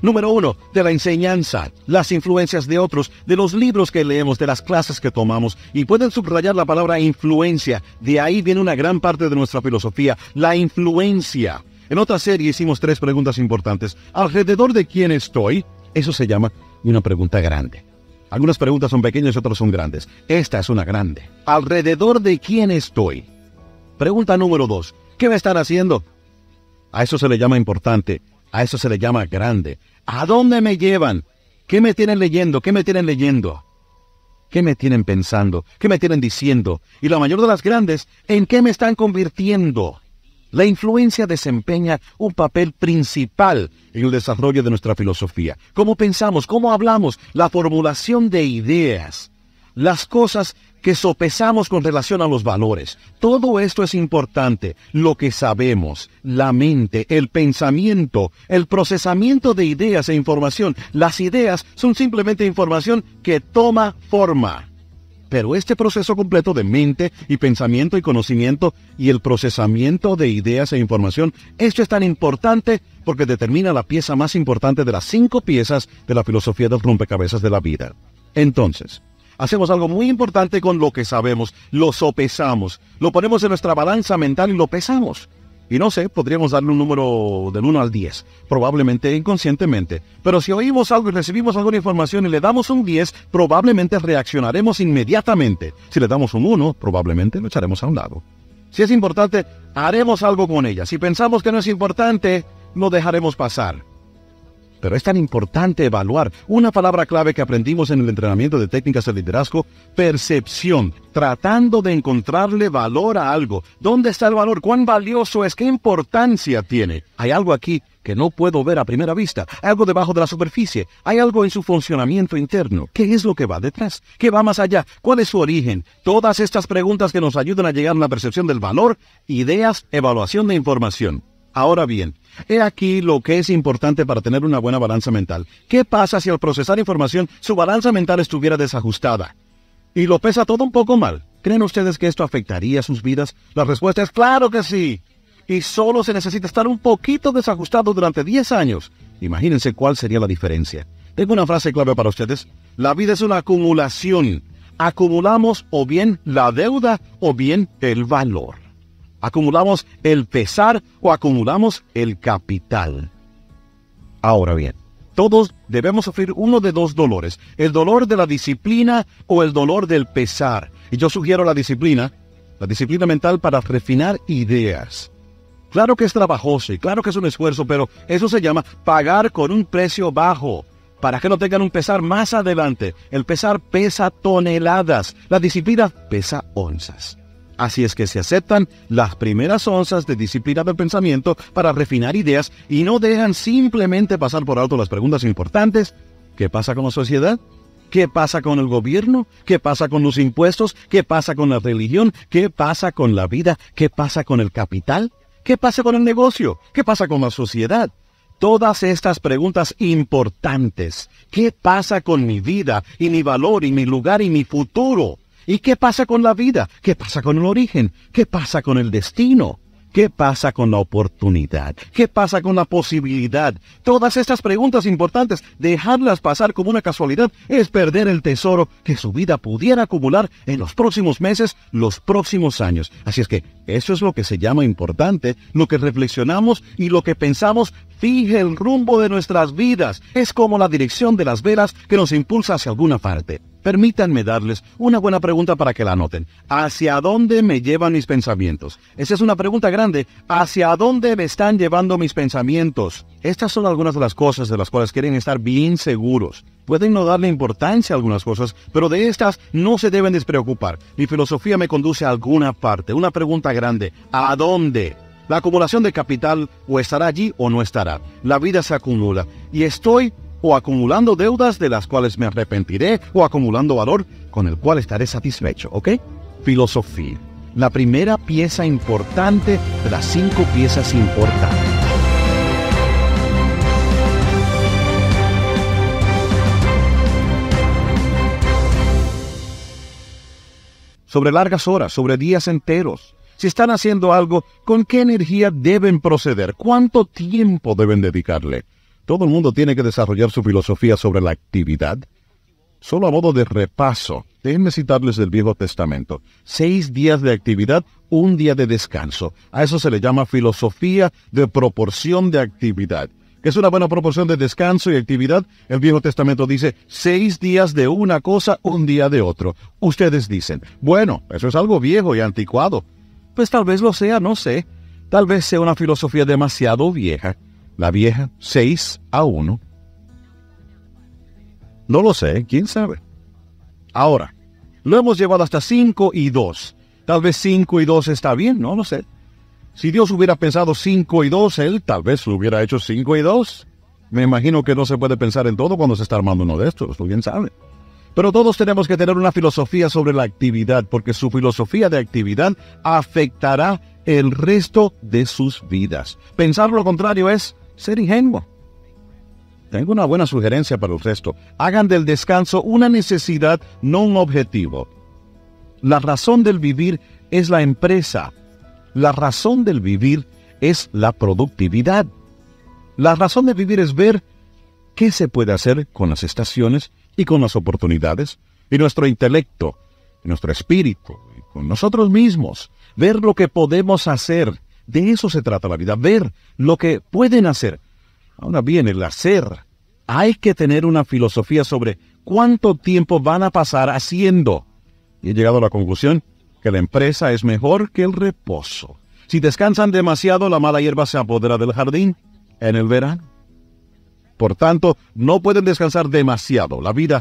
Número 1, de la enseñanza, las influencias de otros, de los libros que leemos, de las clases que tomamos. Y pueden subrayar la palabra influencia. De ahí viene una gran parte de nuestra filosofía, la influencia. En otra serie hicimos 3 preguntas importantes. ¿Alrededor de quién estoy? Eso se llama una pregunta grande. Algunas preguntas son pequeñas y otras son grandes. Esta es una grande. ¿Alrededor de quién estoy? Pregunta número 2. ¿Qué me están haciendo? A eso se le llama importante. A eso se le llama grande. ¿A dónde me llevan? ¿Qué me tienen leyendo? ¿Qué me tienen leyendo? ¿Qué me tienen pensando? ¿Qué me tienen diciendo? Y la mayor de las grandes, ¿en qué me están convirtiendo? La influencia desempeña un papel principal en el desarrollo de nuestra filosofía. Cómo pensamos, cómo hablamos, la formulación de ideas, las cosas que sopesamos con relación a los valores. Todo esto es importante. Lo que sabemos, la mente, el pensamiento, el procesamiento de ideas e información. Las ideas son simplemente información que toma forma. Pero este proceso completo de mente y pensamiento y conocimiento y el procesamiento de ideas e información, esto es tan importante porque determina la pieza más importante de las 5 piezas de la filosofía del rompecabezas de la vida. Entonces, hacemos algo muy importante con lo que sabemos, lo sopesamos, lo ponemos en nuestra balanza mental y lo pesamos. Y no sé, podríamos darle un número del 1 al 10, probablemente inconscientemente. Pero si oímos algo y recibimos alguna información y le damos un 10, probablemente reaccionaremos inmediatamente. Si le damos un 1, probablemente lo echaremos a un lado. Si es importante, haremos algo con ella. Si pensamos que no es importante, lo dejaremos pasar. Pero es tan importante evaluar. Una palabra clave que aprendimos en el entrenamiento de técnicas de liderazgo, percepción, tratando de encontrarle valor a algo. ¿Dónde está el valor? ¿Cuán valioso es? ¿Qué importancia tiene? Hay algo aquí que no puedo ver a primera vista. Hay algo debajo de la superficie. Hay algo en su funcionamiento interno. ¿Qué es lo que va detrás? ¿Qué va más allá? ¿Cuál es su origen? Todas estas preguntas que nos ayudan a llegar a la percepción del valor, ideas, evaluación de información. Ahora bien, he aquí lo que es importante para tener una buena balanza mental. ¿Qué pasa si al procesar información su balanza mental estuviera desajustada? Y lo pesa todo un poco mal. ¿Creen ustedes que esto afectaría sus vidas? La respuesta es claro que sí. Y solo se necesita estar un poquito desajustado durante 10 años. Imagínense cuál sería la diferencia. Tengo una frase clave para ustedes. La vida es una acumulación. Acumulamos o bien la deuda o bien el valor. ¿Acumulamos el pesar o acumulamos el capital? Ahora bien, todos debemos sufrir uno de 2 dolores, el dolor de la disciplina o el dolor del pesar. Y yo sugiero la disciplina mental para refinar ideas. Claro que es trabajoso y claro que es un esfuerzo, pero eso se llama pagar con un precio bajo, para que no tengan un pesar más adelante. El pesar pesa toneladas, la disciplina pesa onzas. Así es que se aceptan las primeras onzas de disciplina del pensamiento para refinar ideas y no dejan simplemente pasar por alto las preguntas importantes. ¿Qué pasa con la sociedad? ¿Qué pasa con el gobierno? ¿Qué pasa con los impuestos? ¿Qué pasa con la religión? ¿Qué pasa con la vida? ¿Qué pasa con el capital? ¿Qué pasa con el negocio? ¿Qué pasa con la sociedad? Todas estas preguntas importantes. ¿Qué pasa con mi vida y mi valor y mi lugar y mi futuro? ¿Y qué pasa con la vida? ¿Qué pasa con el origen? ¿Qué pasa con el destino? ¿Qué pasa con la oportunidad? ¿Qué pasa con la posibilidad? Todas estas preguntas importantes, dejarlas pasar como una casualidad es perder el tesoro que su vida pudiera acumular en los próximos meses, los próximos años. Así es que eso es lo que se llama importante, lo que reflexionamos y lo que pensamos fije el rumbo de nuestras vidas. Es como la dirección de las velas que nos impulsa hacia alguna parte. Permítanme darles una buena pregunta para que la anoten. ¿Hacia dónde me llevan mis pensamientos? Esa es una pregunta grande. ¿Hacia dónde me están llevando mis pensamientos? Estas son algunas de las cosas de las cuales quieren estar bien seguros. Pueden no darle importancia a algunas cosas, pero de estas no se deben despreocupar. Mi filosofía me conduce a alguna parte. Una pregunta grande. ¿A dónde? La acumulación de capital o estará allí o no estará. La vida se acumula. Y estoy o acumulando deudas de las cuales me arrepentiré, o acumulando valor con el cual estaré satisfecho, ¿ok? Filosofía. La primera pieza importante de las 5 piezas importantes. Sobre largas horas, sobre días enteros. Si están haciendo algo, ¿con qué energía deben proceder? ¿Cuánto tiempo deben dedicarle? Todo el mundo tiene que desarrollar su filosofía sobre la actividad. Solo a modo de repaso, déjenme citarles del Viejo Testamento. 6 días de actividad, 1 día de descanso. A eso se le llama filosofía de proporción de actividad. ¿Qué es una buena proporción de descanso y actividad? El Viejo Testamento dice 6 días de una cosa, 1 día de otro. Ustedes dicen, bueno, eso es algo viejo y anticuado. Pues tal vez lo sea, no sé. Tal vez sea una filosofía demasiado vieja. La vieja, 6-1. No lo sé, quién sabe. Ahora, lo hemos llevado hasta 5-2. Tal vez 5-2 está bien, no lo sé. Si Dios hubiera pensado 5-2, Él tal vez lo hubiera hecho 5-2. Me imagino que no se puede pensar en todo cuando se está armando uno de estos, bien sabe. Pero todos tenemos que tener una filosofía sobre la actividad, porque su filosofía de actividad afectará el resto de sus vidas. Pensar lo contrario es ser ingenuo. Tengo una buena sugerencia para el resto. Hagan del descanso una necesidad, no un objetivo. La razón del vivir es la empresa. La razón del vivir es la productividad. La razón de vivir es ver qué se puede hacer con las estaciones y con las oportunidades, y nuestro intelecto, y nuestro espíritu, y con nosotros mismos. Ver lo que podemos hacer. De eso se trata la vida, ver lo que pueden hacer. Ahora bien, el hacer. Hay que tener una filosofía sobre cuánto tiempo van a pasar haciendo. Y he llegado a la conclusión que la empresa es mejor que el reposo. Si descansan demasiado, la mala hierba se apodera del jardín en el verano. Por tanto, no pueden descansar demasiado. La vida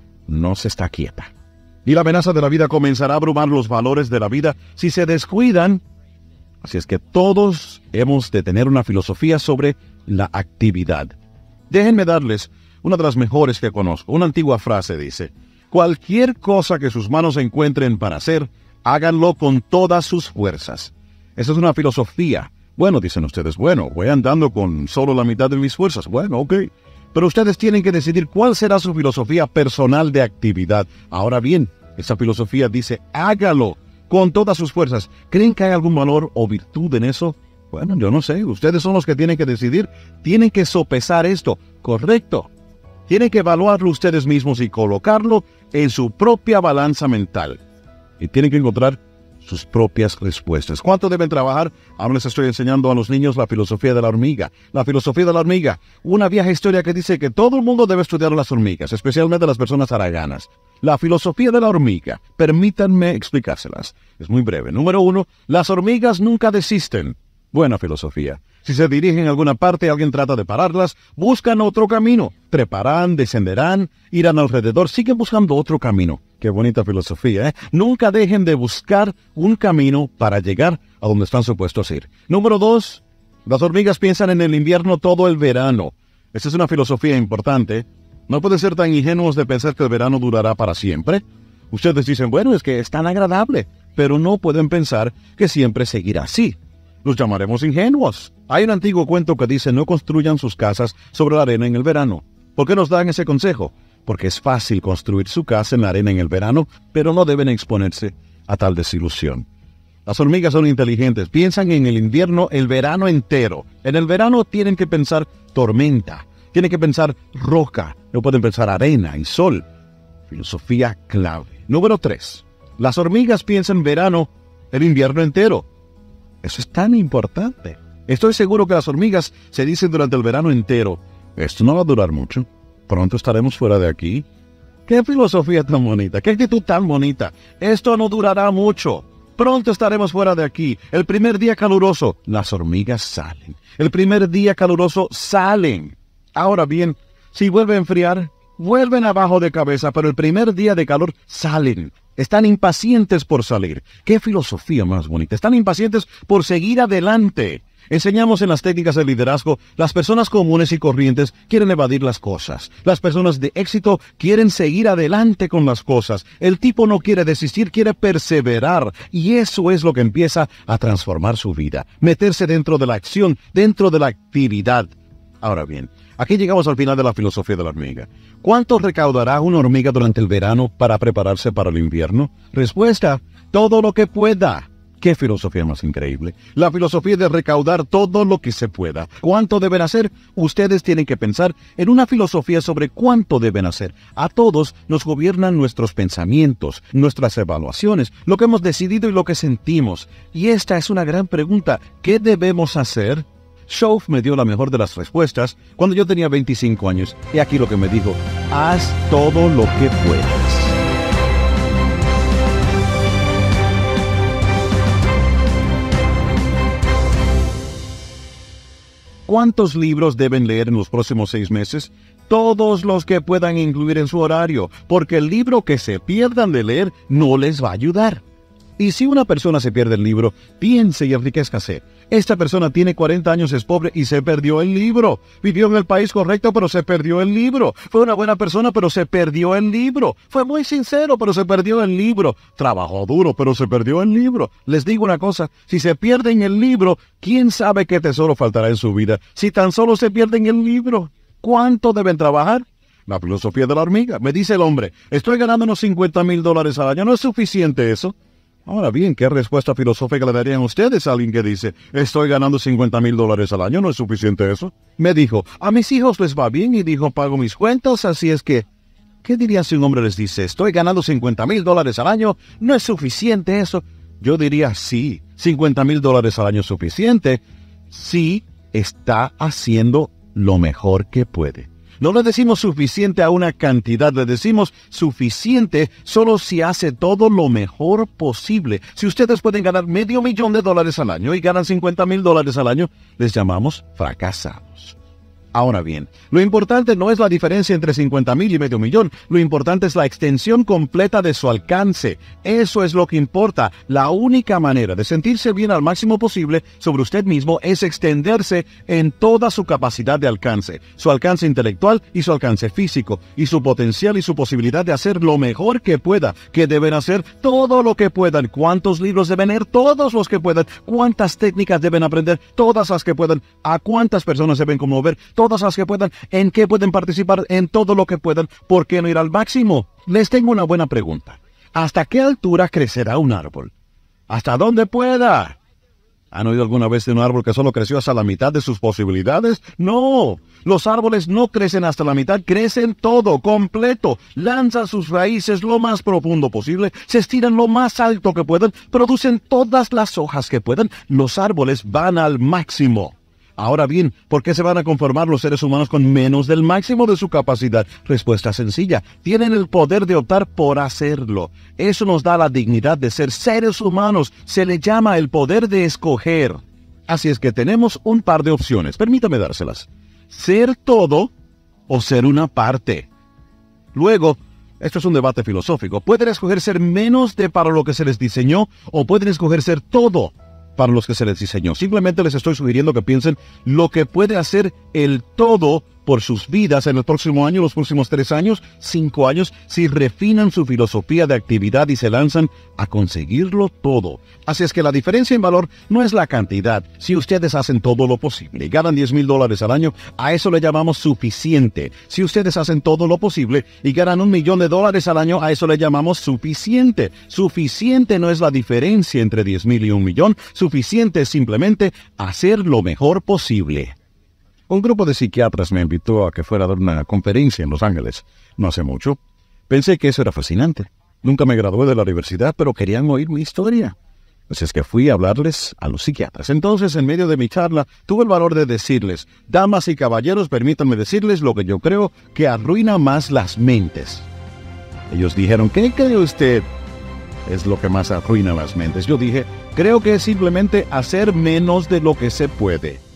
no se está quieta. Y la amenaza de la vida comenzará a abrumar los valores de la vida si se descuidan. Así es que todos hemos de tener una filosofía sobre la actividad. Déjenme darles una de las mejores que conozco. Una antigua frase dice: cualquier cosa que sus manos encuentren para hacer, háganlo con todas sus fuerzas. Esa es una filosofía. Bueno, dicen ustedes, bueno, voy andando con solo la mitad de mis fuerzas. Bueno, ok. Pero ustedes tienen que decidir cuál será su filosofía personal de actividad. Ahora bien, esa filosofía dice, hágalo con todas sus fuerzas. ¿Creen que hay algún valor o virtud en eso? Bueno, yo no sé. Ustedes son los que tienen que decidir. Tienen que sopesar esto. Correcto. Tienen que evaluarlo ustedes mismos y colocarlo en su propia balanza mental. Y tienen que encontrar sus propias respuestas. ¿Cuánto deben trabajar? Ahora les estoy enseñando a los niños la filosofía de la hormiga. La filosofía de la hormiga. Una vieja historia que dice que todo el mundo debe estudiar las hormigas, especialmente las personas haraganas. La filosofía de la hormiga. Permítanme explicárselas. Es muy breve. Número 1. Las hormigas nunca desisten. Buena filosofía. Si se dirigen a alguna parte y alguien trata de pararlas, buscan otro camino. Treparán, descenderán, irán alrededor, siguen buscando otro camino. Qué bonita filosofía, ¿eh? Nunca dejen de buscar un camino para llegar a donde están supuestos a ir. Número 2. Las hormigas piensan en el invierno todo el verano. Esa es una filosofía importante. No pueden ser tan ingenuos de pensar que el verano durará para siempre. Ustedes dicen, bueno, es que es tan agradable, pero no pueden pensar que siempre seguirá así. Los llamaremos ingenuos. Hay un antiguo cuento que dice no construyan sus casas sobre la arena en el verano. ¿Por qué nos dan ese consejo? Porque es fácil construir su casa en la arena en el verano, pero no deben exponerse a tal desilusión. Las hormigas son inteligentes, piensan en el invierno el verano entero. En el verano tienen que pensar tormenta, tienen que pensar roca, no pueden pensar arena y sol. Filosofía clave. Número 3. Las hormigas piensan verano el invierno entero. Eso es tan importante. Estoy seguro que las hormigas se dicen durante el verano entero, esto no va a durar mucho, pronto estaremos fuera de aquí. ¡Qué filosofía tan bonita! ¡Qué actitud tan bonita! Esto no durará mucho, pronto estaremos fuera de aquí. El primer día caluroso, las hormigas salen. El primer día caluroso, salen. Ahora bien, si vuelve a enfriar, vuelven abajo de cabeza, pero el primer día de calor, salen. Están impacientes por salir. ¡Qué filosofía más bonita! Están impacientes por seguir adelante. Enseñamos en las técnicas de liderazgo, las personas comunes y corrientes quieren evadir las cosas. Las personas de éxito quieren seguir adelante con las cosas. El tipo no quiere desistir, quiere perseverar. Y eso es lo que empieza a transformar su vida. Meterse dentro de la acción, dentro de la actividad. Ahora bien, aquí llegamos al final de la filosofía de la hormiga. ¿Cuánto recaudará una hormiga durante el verano para prepararse para el invierno? Respuesta, todo lo que pueda. ¡Qué filosofía más increíble! La filosofía de recaudar todo lo que se pueda. ¿Cuánto deben hacer? Ustedes tienen que pensar en una filosofía sobre cuánto deben hacer. A todos nos gobiernan nuestros pensamientos, nuestras evaluaciones, lo que hemos decidido y lo que sentimos. Y esta es una gran pregunta. ¿Qué debemos hacer? Shoaff me dio la mejor de las respuestas cuando yo tenía 25 años. Y aquí lo que me dijo: haz todo lo que puedas. ¿Cuántos libros deben leer en los próximos 6 meses? Todos los que puedan incluir en su horario, porque el libro que se pierdan de leer no les va a ayudar. Y si una persona se pierde el libro, piense y enriquezcase. Esta persona tiene 40 años, es pobre y se perdió el libro. Vivió en el país correcto, pero se perdió el libro. Fue una buena persona, pero se perdió el libro. Fue muy sincero, pero se perdió el libro. Trabajó duro, pero se perdió el libro. Les digo una cosa, si se pierden el libro, ¿quién sabe qué tesoro faltará en su vida? Si tan solo se pierden el libro, ¿cuánto deben trabajar? La filosofía de la hormiga. Me dice el hombre, estoy ganando unos $50,000 al año. ¿No es suficiente eso? Ahora bien, ¿qué respuesta filosófica le darían ustedes a alguien que dice, estoy ganando $50,000 al año, no es suficiente eso? Me dijo, a mis hijos les va bien y dijo, pago mis cuentas, así es que... ¿Qué dirían si un hombre les dice, estoy ganando $50,000 al año, no es suficiente eso? Yo diría, sí, $50,000 al año es suficiente, sí está haciendo lo mejor que puede. No le decimos suficiente a una cantidad, le decimos suficiente solo si hace todo lo mejor posible. Si ustedes pueden ganar $500,000 al año y ganan $50,000 al año, les llamamos fracasados. Ahora bien, lo importante no es la diferencia entre 50,000 y $500,000, lo importante es la extensión completa de su alcance. Eso es lo que importa. La única manera de sentirse bien al máximo posible sobre usted mismo es extenderse en toda su capacidad de alcance, su alcance intelectual y su alcance físico, y su potencial y su posibilidad de hacer lo mejor que pueda, que deben hacer todo lo que puedan. ¿Cuántos libros deben leer? Todos los que puedan. ¿Cuántas técnicas deben aprender? Todas las que puedan. ¿A cuántas personas deben conmover? Todas las que puedan. ¿En qué pueden participar? En todo lo que puedan. ¿Por qué no ir al máximo? Les tengo una buena pregunta. ¿Hasta qué altura crecerá un árbol? ¿Hasta dónde pueda? ¿Han oído alguna vez de un árbol que solo creció hasta la mitad de sus posibilidades? ¡No! Los árboles no crecen hasta la mitad, crecen todo, completo. Lanzan sus raíces lo más profundo posible, se estiran lo más alto que puedan, producen todas las hojas que puedan. Los árboles van al máximo. Ahora bien, ¿por qué se van a conformar los seres humanos con menos del máximo de su capacidad? Respuesta sencilla. Tienen el poder de optar por hacerlo. Eso nos da la dignidad de ser seres humanos. Se le llama el poder de escoger. Así es que tenemos un par de opciones. Permítame dárselas. Ser todo o ser una parte. Luego, esto es un debate filosófico. Pueden escoger ser menos de para lo que se les diseñó o pueden escoger ser todo para los que se les diseñó. Simplemente les estoy sugiriendo que piensen lo que puede hacer el todo por sus vidas en el próximo año, los próximos 3 años, 5 años, si refinan su filosofía de actividad y se lanzan a conseguirlo todo. Así es que la diferencia en valor no es la cantidad. Si ustedes hacen todo lo posible y ganan $10,000 al año, a eso le llamamos suficiente. Si ustedes hacen todo lo posible y ganan $1,000,000 al año, a eso le llamamos suficiente. Suficiente no es la diferencia entre 10,000 y 1,000,000. Suficiente es simplemente hacer lo mejor posible. Un grupo de psiquiatras me invitó a que fuera a dar una conferencia en Los Ángeles, no hace mucho. Pensé que eso era fascinante. Nunca me gradué de la universidad, pero querían oír mi historia. Así es que fui a hablarles a los psiquiatras. Entonces, en medio de mi charla, tuve el valor de decirles, damas y caballeros, permítanme decirles lo que yo creo que arruina más las mentes. Ellos dijeron, ¿qué cree usted es lo que más arruina las mentes? Yo dije, creo que es simplemente hacer menos de lo que se puede.